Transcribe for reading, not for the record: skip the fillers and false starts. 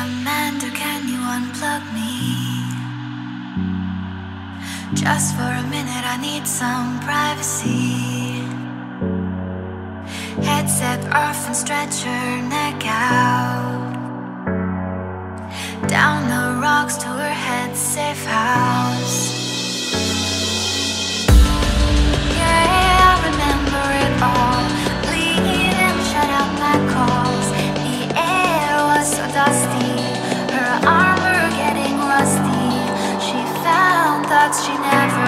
Amanda, can you unplug me? Just for a minute, I need some privacy. Headset off and stretch your neck out. Down the rocks to her head's safe house. Yeah, I remember it all. Bleeding, shut out my calls. The air was so dusty, her armor getting rusty. She found thoughts she never